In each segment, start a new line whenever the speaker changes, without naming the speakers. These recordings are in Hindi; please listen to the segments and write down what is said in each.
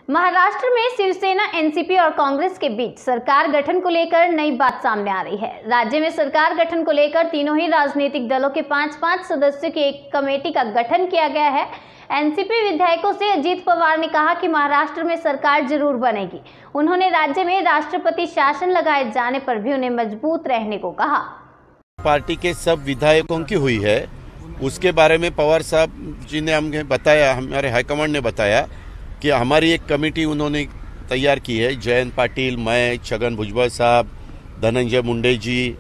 महाराष्ट्र में शिवसेना, एनसीपी और कांग्रेस के बीच सरकार गठन को लेकर नई बात सामने आ रही है। राज्य में सरकार गठन को लेकर तीनों ही राजनीतिक दलों के 5-5 सदस्यों की एक कमेटी का गठन किया गया है। एनसीपी विधायकों से अजीत पवार ने कहा कि महाराष्ट्र में सरकार जरूर बनेगी। उन्होंने राज्य में राष्ट्रपति शासन लगाए जाने पर भी उन्हें मजबूत रहने को कहा।
पार्टी के सब विधायकों की हुई है, उसके बारे में पवार साहब जी ने हमें बताया, हमारे हाईकमांड ने बताया कि हमारी एक कमेटी उन्होंने तैयार की है। जयंत पाटिल, मैं, छगन भुजबल साहब, धनंजय मुंडे जी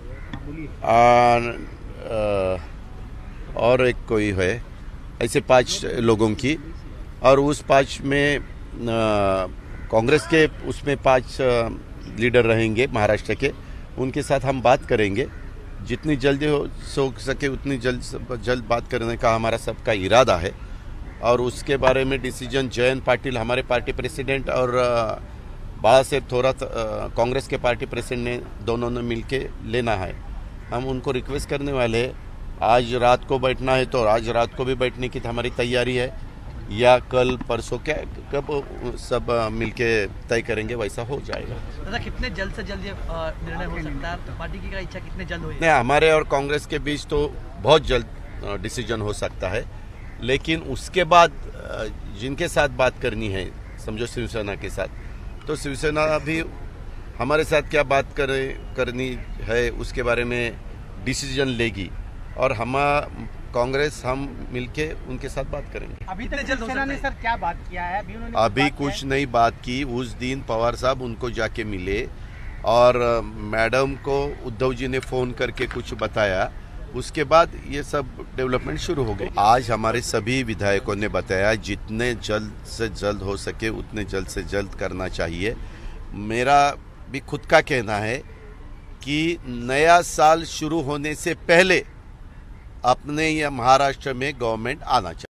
और एक कोई है, ऐसे 5 लोगों की। और उस 5 में कांग्रेस के उसमें 5 लीडर रहेंगे महाराष्ट्र के। उनके साथ हम बात करेंगे, जितनी जल्दी हो सके उतनी जल्द बात करने का हमारा सबका इरादा है। और उसके बारे में डिसीजन जयंत पाटिल हमारे पार्टी प्रेसिडेंट और बाला साहेब थोरात कांग्रेस के पार्टी प्रेसिडेंट ने दोनों ने मिलके लेना है। हम उनको रिक्वेस्ट करने वाले हैं, आज रात को बैठना है तो आज रात को भी बैठने की हमारी तैयारी है, या कल परसों क्या कब सब मिलके तय करेंगे, वैसा हो जाएगा।
दादा, कितने जल्द से जल्द ये निर्णय हो सकता है? पार्टी की इच्छा कितने जल्द होगी?
नहीं, हमारे और कांग्रेस के बीच तो बहुत जल्द डिसीजन हो सकता है, लेकिन उसके बाद जिनके साथ बात करनी है, समझो शिवसेना के साथ, तो शिवसेना भी हमारे साथ क्या बात करनी है उसके बारे में डिसीजन लेगी। और हम कांग्रेस हम मिलके उनके साथ बात करेंगे।
अभी तक शिवसेना ने सर क्या बात किया है?
अभी कुछ नहीं बात की। उस दिन पवार साहब उनको जाके मिले और मैडम को उद्धव जी ने फोन करके कुछ बताया। उसके बाद ये सब डेवलपमेंट शुरू हो गई। आज हमारे सभी विधायकों ने बताया जितने जल्द से जल्द हो सके उतने जल्द से जल्द करना चाहिए। मेरा भी खुद का कहना है कि नया साल शुरू होने से पहले अपने ये महाराष्ट्र में गवर्नमेंट आना चाहिए।